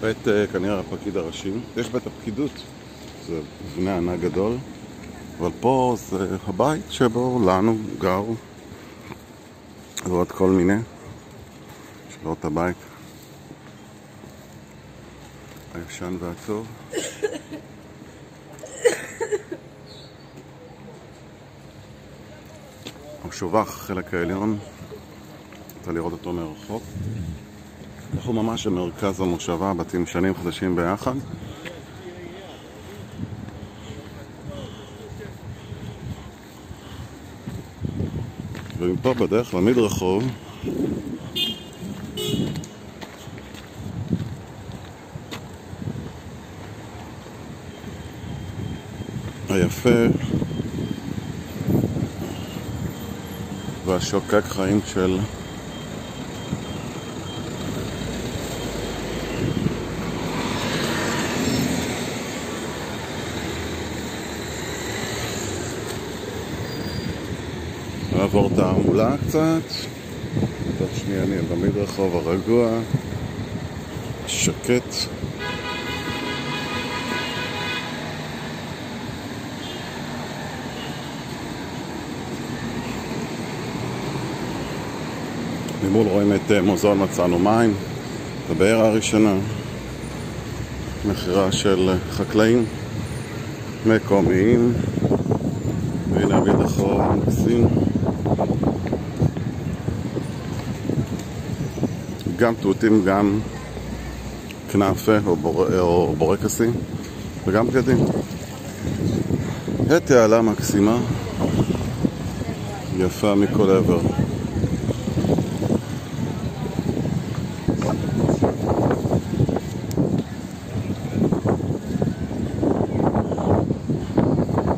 בית כנראה הפקיד הראשי. יש בית הפקידות, זה מבנה ענק גדול, אבל פה זה הבית שבו לנו גר ועוד כל מיני. יש לו את הבית הישן והטוב. השובח, החלק העליון, אתה לראות אותו מרחוק. אנחנו ממש במרכז המושבה, בתים שנים חדשים ביחד. ומפה בדרך למדרחוב היפה והשוקק חיים של לעבור תעמולה קצת. תוך שנייה אני במדרחוב הרגוע, שקט. ממול רואים את מוזיאון מצאנו מים, הבאר הראשונה, מחירה של חקלאים מקומיים. והנה המדרחוב מקסים, גם תותים, גם כנאפה או בורקסים וגם בגדים. תעלה מקסימה יפה מכל עבר.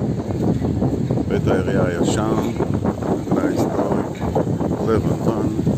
בית העירייה הישן, מבנה היסטורי, לב לבן.